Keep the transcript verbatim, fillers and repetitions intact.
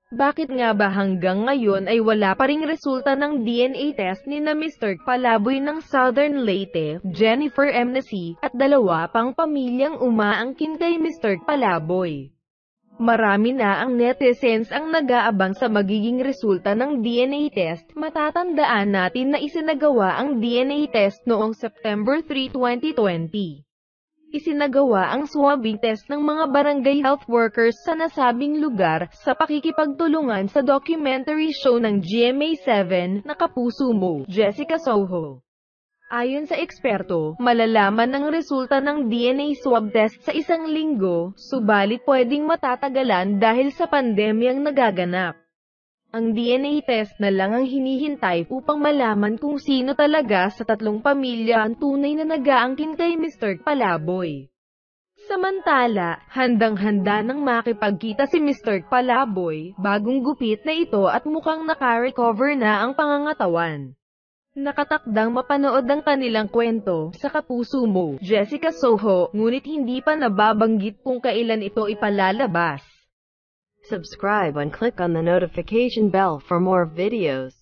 Bakit nga ba hanggang ngayon ay wala pa ring resulta ng D N A test ni na Mister Palaboy ng Southern Leyte, Jennifer M. Nasi, at dalawa pang pamilyang umaangkin kay Mister Palaboy? Marami na ang netizens ang nag-aabang sa magiging resulta ng D N A test. Matatandaan natin na isinagawa ang D N A test noong September three, twenty twenty. Isinagawa ang swabbing test ng mga barangay health workers sa nasabing lugar, sa pakikipagtulungan sa documentary show ng G M A seven, na Kapuso Mo, Jessica Soho. Ayon sa eksperto, malalaman ang resulta ng D N A swab test sa isang linggo, subalit pwedeng matatagalan dahil sa pandemyang nagaganap. Ang D N A test na lang ang hinihintay upang malaman kung sino talaga sa tatlong pamilya ang tunay na nag-aangkin kay Mister Palaboy. Samantala, handang-handa nang makipagkita si Mister Palaboy, bagong gupit na ito at mukhang naka-recover na ang pangangatawan. Nakatakdang mapanood ang kanilang kwento sa Kapuso Mo, Jessica Soho, ngunit hindi pa nababanggit kung kailan ito ipalalabas. Subscribe and click on the notification bell for more videos.